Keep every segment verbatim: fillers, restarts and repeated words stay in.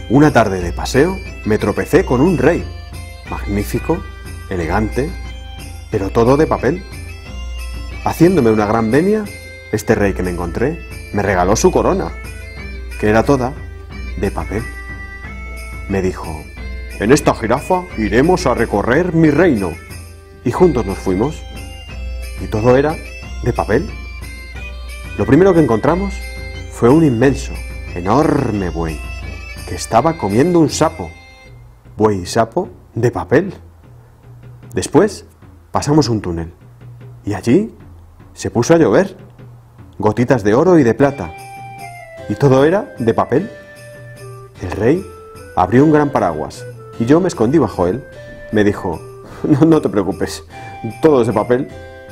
Una tarde de paseo me tropecé con un rey, magnífico, elegante, pero todo de papel. Haciéndome una gran venia, este rey que me encontré me regaló su corona, que era toda de papel. Me dijo: en esta jirafa iremos a recorrer mi reino. Y juntos nos fuimos, y todo era de papel. Lo primero que encontramos fue un inmenso, enorme buey, que estaba comiendo un sapo. Buey y sapo de papel. Después pasamos un túnel, y allí se puso a llover, gotitas de oro y de plata, y todo era de papel. El rey abrió un gran paraguas, y yo me escondí bajo él. Me dijo: no, no te preocupes, todo es de papel.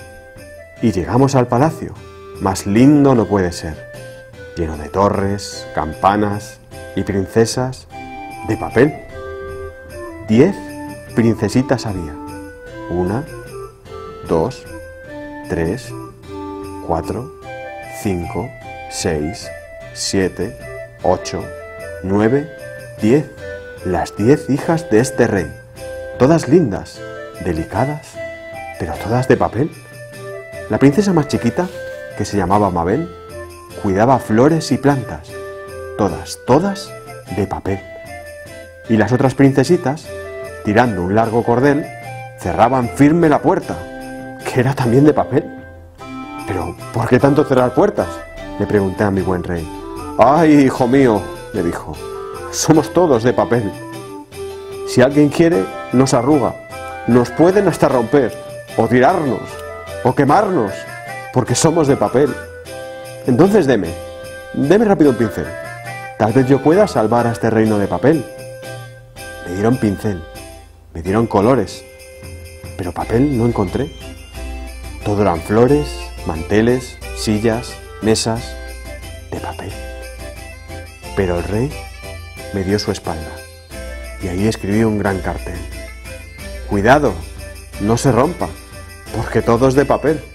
Y llegamos al palacio, más lindo no puede ser, lleno de torres, campanas y princesas de papel. Diez princesitas había. Una, dos, tres, cuatro, cinco, seis, siete, ocho, nueve, diez. Las diez hijas de este rey, todas lindas, delicadas, pero todas de papel. La princesa más chiquita, que se llamaba Mabel, cuidaba flores y plantas, todas, todas de papel. Y las otras princesitas, tirando un largo cordel, cerraban firme la puerta, que era también de papel. «¿Pero por qué tanto cerrar puertas?», le pregunté a mi buen rey. «¡Ay, hijo mío!», me dijo, «somos todos de papel. Si alguien quiere, nos arruga, nos pueden hasta romper, o tirarnos, o quemarnos, porque somos de papel. Entonces deme, deme rápido un pincel. Tal vez yo pueda salvar a este reino de papel». Me dieron pincel, me dieron colores, pero papel no encontré. Todo eran flores, manteles, sillas, mesas, de papel. Pero el rey me dio su espalda, y ahí escribí un gran cartel: «Cuidado, no se rompa, porque todo es de papel».